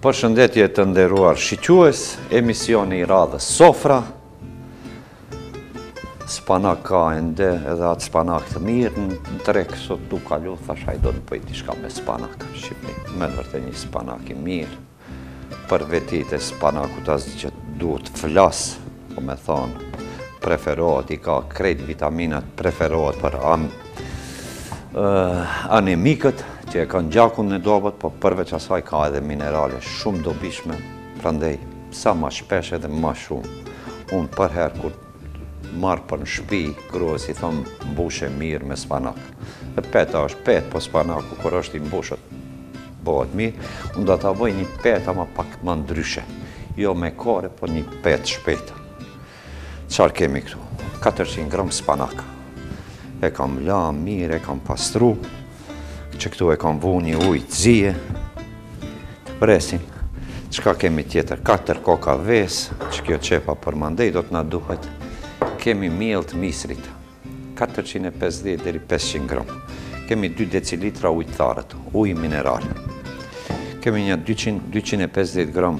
Përshëndetje të nderuar shiques, emisioni i radhës Sofra. Spanak ka ende edhe atë spanak të mirë, në trek sot du kalu, thash hajdo të bëj diçka me spanak. Shqipni, me në vërtet një spanak i mirë, për vetit e spanakut asë që duhet flas, po me thonë, preferohet, i ka krejt vitaminat, preferohet për anemikët, që e kanë gjakun në dobët, po përveç asaj ka edhe minerale shumë dobishme, prandej sa ma shpesh edhe ma shumë. Unë përherë kur marrë për në shpi, gruas i thonë mbushe mirë me spanak. Dhe peta është petë, po spanaku kur është i mbushët bëhet mirë. Unë do të bëj një petë ama pak më ndryshe. Jo me kore, po një petë shpeta. Qarë kemi këtu? 400 gram spanak. E kam la mirë, e kam pastru. Që këtu e kam vu një ujë të zije, të presin. Qka kemi tjetër? 4 koka ves, që kjo qepa për mandej do të na duhet. Kemi miell të misrit, 450 deri 500 gram. Kemi 2 decilitra ujë të tharët, ujë mineral. Kemi një 250 gram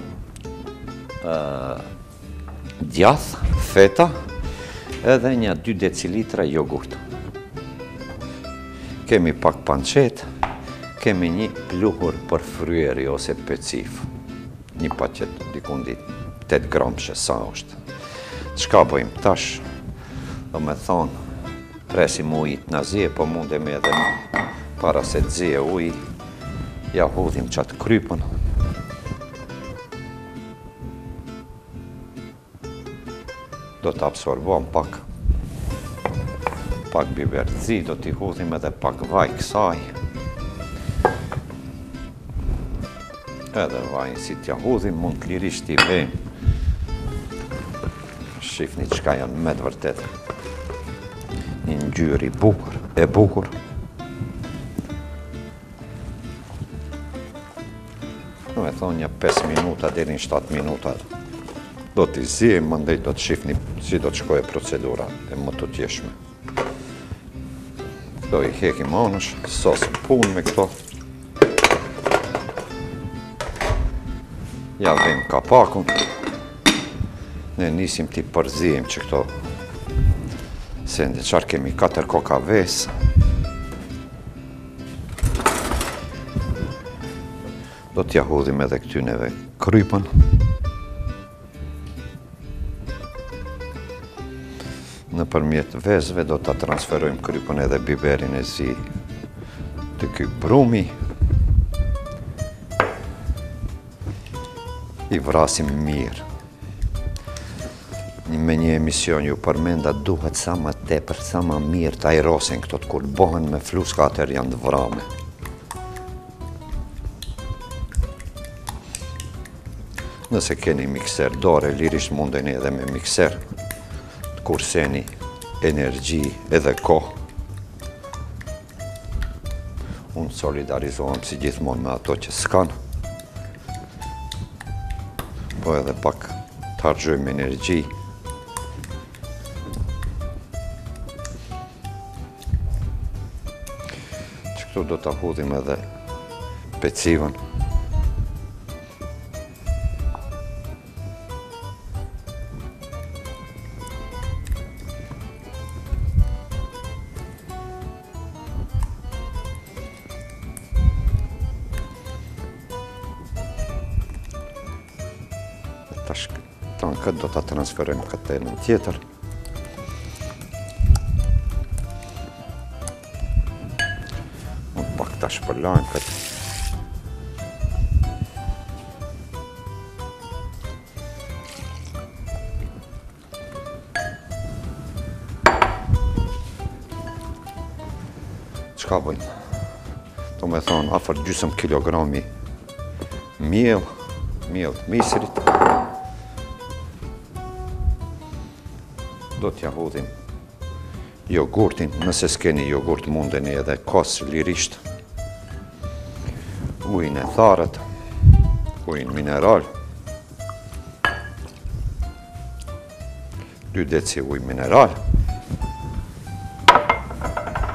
djath, feta, edhe një 2 decilitra jogurt. Kemi pak pancet, kemi një pluhur për fryeri ose pecif. Një paqet dikundi 8 gram që sa është. Qka bëjmë tash? Do me thonë, presim ujit në zije, po mundemi edhe para se të zije uji, ja hudhim qatë krypën. Do të absorbon pak biber të zi, do t'i hudhim edhe pak vaj kësaj. Edhe vajin si t'ja hudhim, mund t'lirisht t'i vejmë. Shifni qka janë me të vërtet. Një ngjyrë e bukur. Në me thonë një 5 minuta deri në 7 minuta. Do t'i zijem, mëndej do të shifni si do të shkojë procedura e më të tjeshme. Do i hekim anësh, sosë punë me këto. Ja vejmë kapakun. Ne nisim t'i përzijem që këto sende. Qarë kemi 4 koka ves. Do t'ja hudhim edhe këtyneve krypën. Në përmjet vezve do t'a transferojmë krypën edhe biberin e zi të ky brumi. I vrasim mirë. Me një emision ju përmenda duhet sa më tepër, sa më mirë të ajrosin këto të kur bohen me fluska atër janë të vrame. Nëse keni mikser dore, lirisht mundeni edhe me mikser të kurseni energji edhe kohë. Unë solidarizohem si gjithmonë me ato që s'kanë, po edhe pak të harxojmë energji. Këtu do të hudhim edhe pecivën. Tash këtë do të transferojmë këtë në tjetër. Ta shpërlajmë këtë. Qka bëjmë? Do me thonë, afër gjysmë kilogrami miell të misrit. Do t'ja hudhim jogurtin, nëse s'keni jogurt mundeni edhe kos lirisht. Ujin e tharët, ujin mineral, 2 deci uj mineral,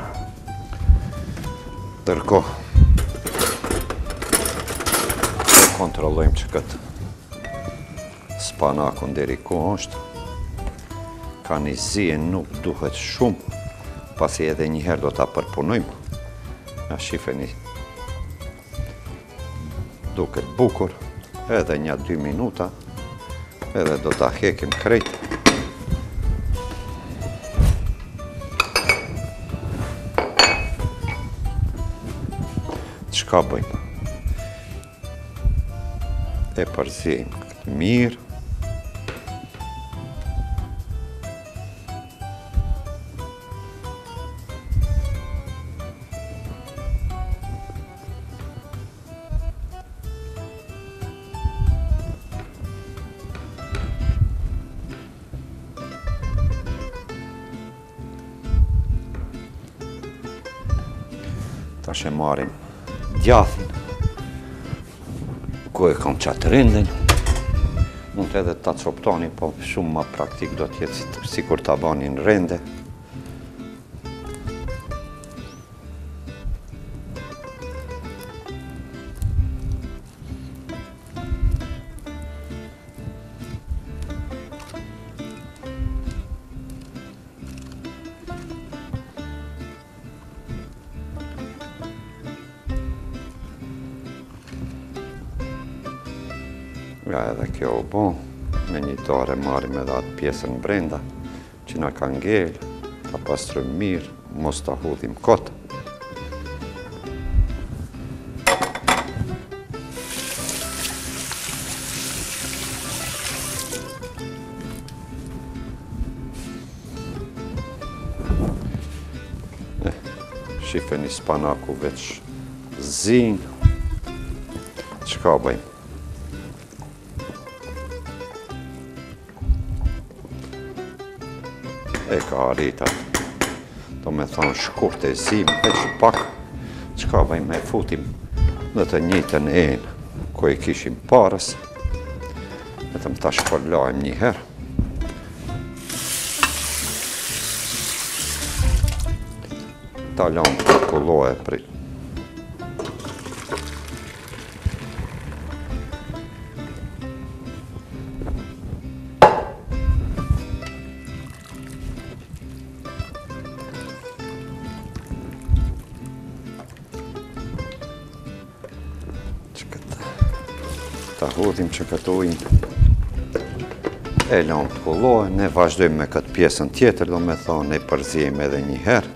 ndërkohë kontrollojmë që këtë spanakun deri ku është. Ka një zije, nuk duhet shumë, pasi edhe njëherë do ta përpunojmë. Ja shifeni, duket bukur, edhe një 2 minuta, edhe do ta hekim krejt. Çka bëjmë? E përzijmë këtë mirë. Tash e marim djathin, ku e kam qatë rindin. Mund edhe ta coptoni, po shumë ma praktik do t'jetë si kur ta bani në rende. Ja edhe kjo u bo, me një tare marim edhe atë pjesën brenda, që na ka ngel, ta pastrojmë mirë, mos ta hudhim kot. Shifeni spanaku veç zin. Çka bëjmë? E ka arritat, do me thonë shkurt e zim, veç pak, çka bëjmë, e futim në të njëjtën enë, ku e kishim parës, vetëm ta shpërlajmë një herë. Ta lamë të kullohe pri. Ta hudhim që këtë ujnë e lamë të kullohe, ne vazhdojmë me këtë pjesën tjetër, do me thonë e përzijmë edhe një herë.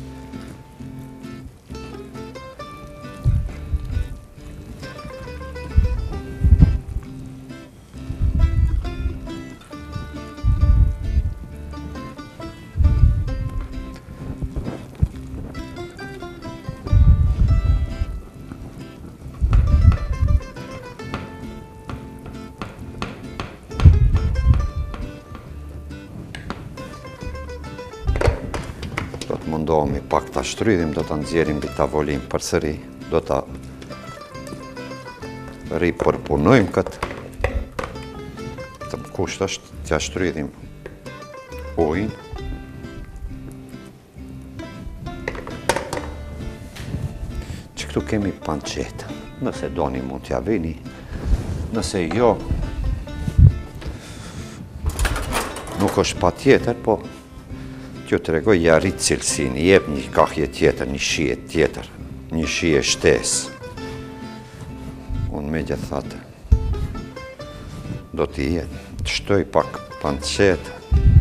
Do të mundohemi pak ta shtrydhim, do ta nxjerrim mbi tavolin përsëri, do ta ripërpunojmë këtë. Të kusht është t'ja shtrydhim ujin. Që këtu kemi panceta, nëse doni mund t'ja vini, nëse jo, nuk është pa tjetër, po kjo të regoj ja rritë cilësin, i jep një kahje tjetër, një shije tjetër, një shije shtesë. Unë me gjithatë, do t'i shtoj pak pancet.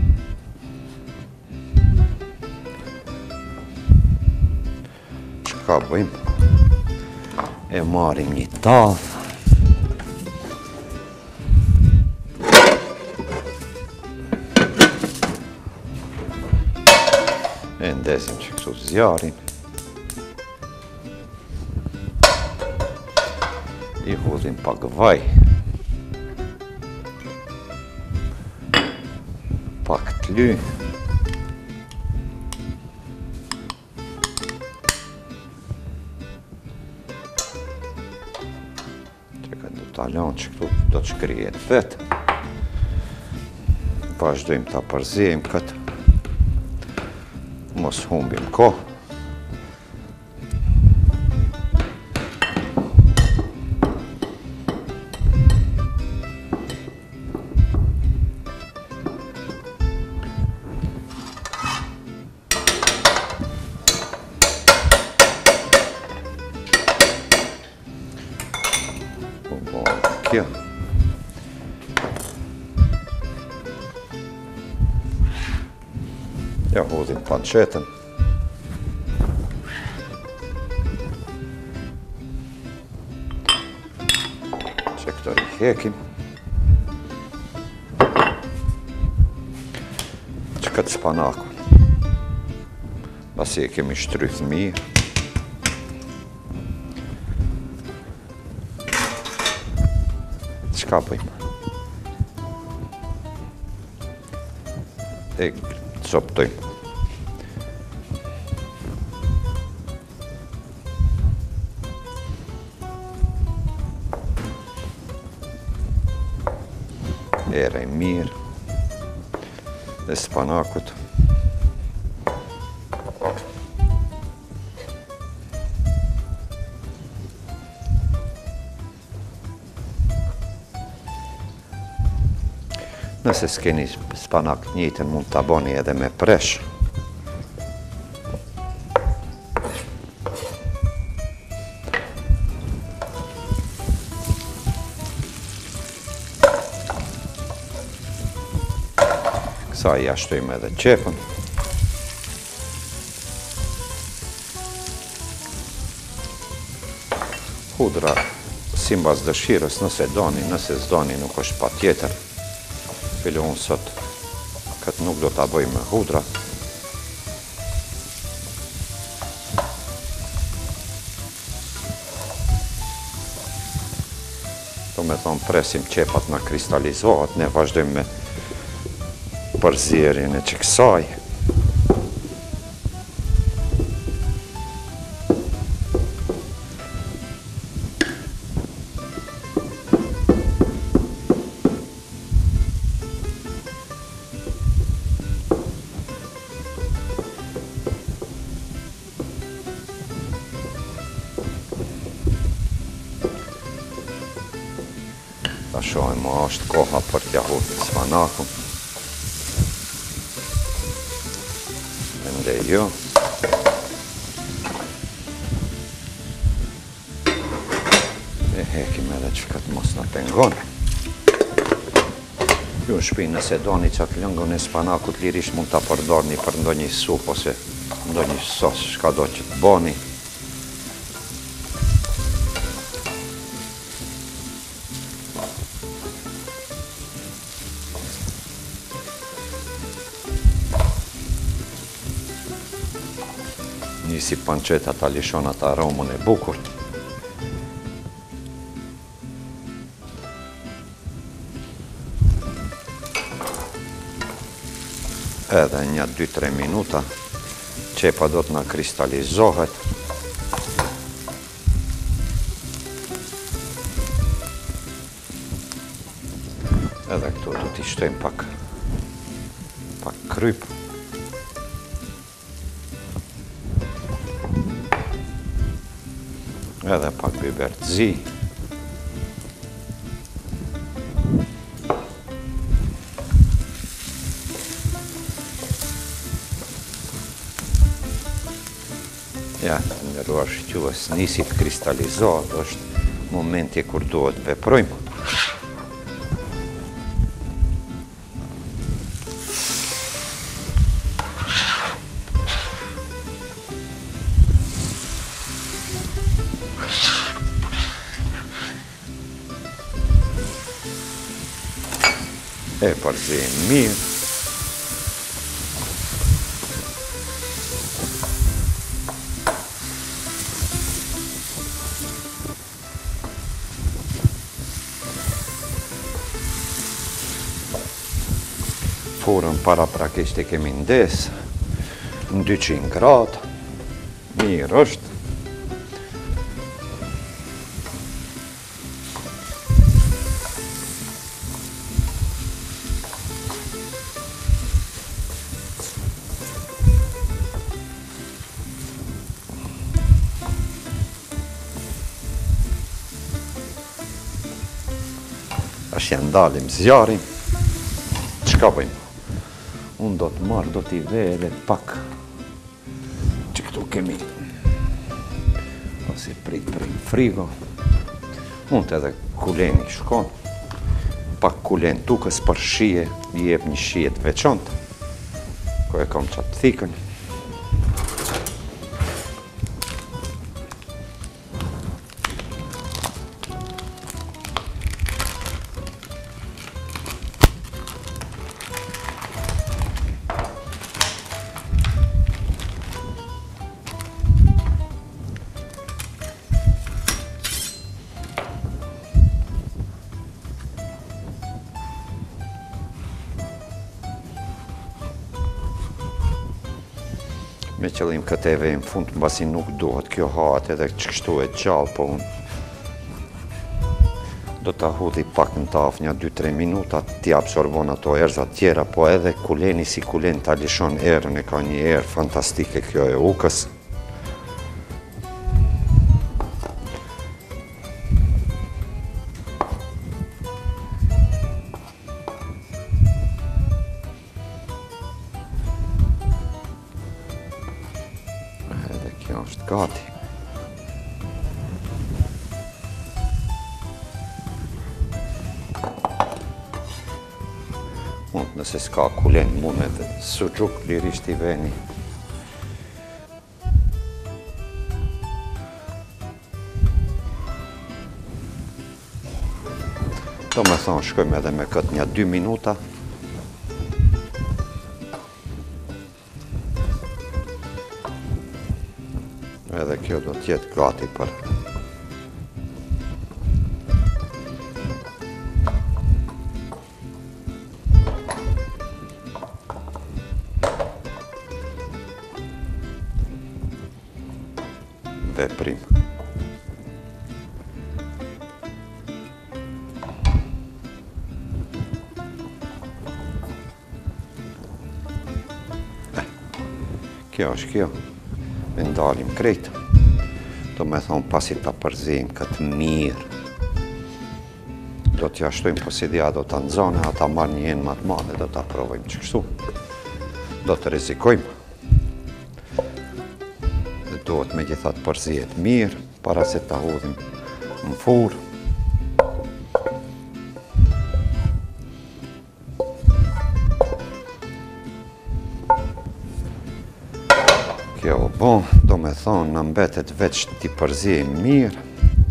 Çka bëjmë? E marim një tavë. E ndesim që këtu zjarin. I hudhim pak vaj. Pak t'ly. Që ka do t'alon që këtu do të shkrijet vetë. Vazhdojmë ta përzijmë këtë. Mos humbim kohë. kjo. Ja hodhim pancetën. Që këto i hekim. Që këtë spanakun. Pasi e kemi shtryth mirë. Qka bëjmë? E coptojmë. Erej mirë. Dhe spanakut. Nëse s'keni spanak njëjtën, mund t'a boni edhe me presh. Kësa i ashtojmë edhe qepën. Hudra simbas dëshirës, nëse doni, nëse s'doni, nuk është pa tjetër. Pile unë sot, këtë nuk do t'a bëj me hudra. Do me thonë, presim qepat na kristalizohet, ne vazhdojmë me përzierjen e kësaj. Ta shohim, është koha për t'ja hodhur spanakun. Ende jo. E hekim edhe që këtë mos në pengon. Ju në shpi, nëse doni qatë lëngon e spanakut, lirisht mund t'a përdorni për ndonjë sup ose ndonjë sos, shka do që t'boni. Nisi panceta ta lishon atë aromën e bukur. Edhe një 2-3 minuta qepa do t'na kristalizohet. Edhe këtu do t'i shtojmë pak kryp. Edhe pak biber t'zi. Ja, të nderuar shqyues, nisi të kristalizohet, është momenti kur duhet veprojmë. E përzejmë mirë. Furën paraprakisht e kemi ndes, në 200 gradë, mirë është. Ashtë janë dalim zjarin, qka bëjmë? Unë do të marrë, do t'i ve edhe pak që këtu kemi ose prit frigo. Unë të edhe kuleni shkon, pak kulen tukës për shije, i jep një shije të veçantë, ko e kam qatë thikën. Me qëllim këtë eve në fund, mbasi nuk duhet kjo hahet edhe që kështu e gjallë, po unë do të hudhi pak në tafë një 2-3 minuta, t'i absorbon ato erzat tjera, po edhe kuleni si kulen t'a lishon erën, e ka një erë fantastike kjo e ukës. Kjo është gati. Mund nëse s'ka kulen, mund edhe suxhuk lirisht i veni. Do me thonë, shkojmë edhe me këtë një 2 minuta. Edhe kjo do t'jetë gati për veprim. Kjo është kjo. Me ndalim krejtë. Do me thonë pasi ta përzim këtë mirë. Do t'ja shtojmë posidia, do t'a nxane, ata marrë një jenë matë madhe, do t'a provojmë që kështu. Do të rizikojmë. Dhe duhet me gjithat përzijet mirë, para se t'a hudhim në furë. Kjo bon, do me thonë, në mbetet veç t'i përzijim mirë.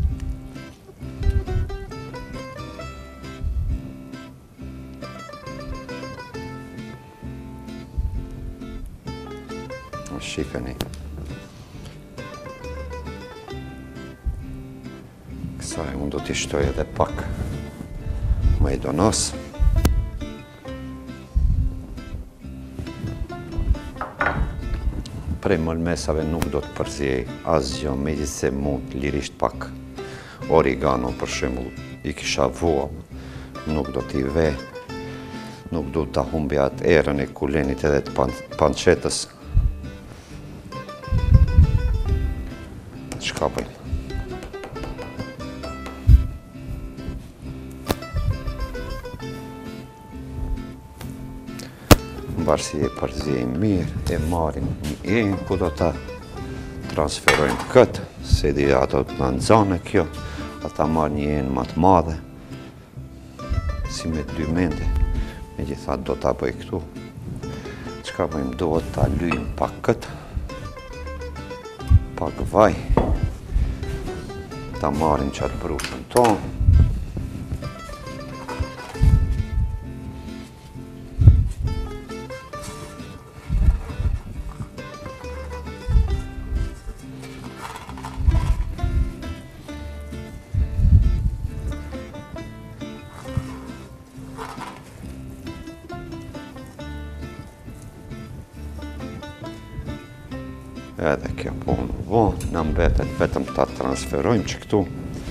Shikeni. Kësaj, unë do t'i shtoj edhe pak majdonos. Prej mëlmesave nuk do të përzijej asgjë, megjithse mund lirisht pak origano për shembull, i kisha vua, nuk do t'i ve, nuk do t'a humbi atë erën e kulenit edhe të pancetës. Çka bëjmë? Mbarë si e përzijim mirë, e marim një enë ku do të transferojmë këtë, se di ato të në nëzane kjo, ata marë një enë më të madhe, si me 2 mende, me gjithat do të bëj këtu. Çka bëjmë, do të lyjmë pak këtë, pak vaj, ta marim qatë brushën tonë, edhe kjo punë, në mbetet vetëm ta transferojmë që këtu.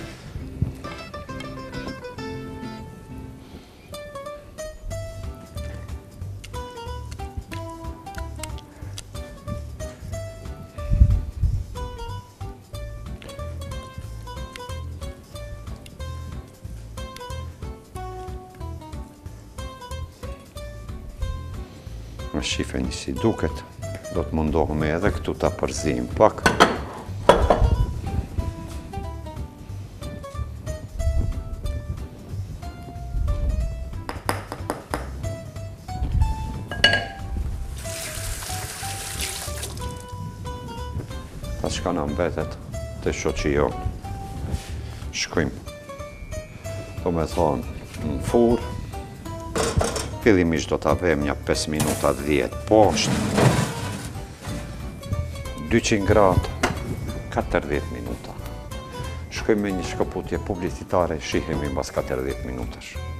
Në shifeni si duket. Do të mundohemi edhe këtu ta përzijim pak. çka na mbetet të shoqijon. Shkojmë, do me thonë, në furë, fillimisht do t'a vëmë një 5 minuta 10 poshtë, 200 gradë, 40 minuta. Shkojmë me një shkëputje publicitare, shihemi mbas 40 minutash.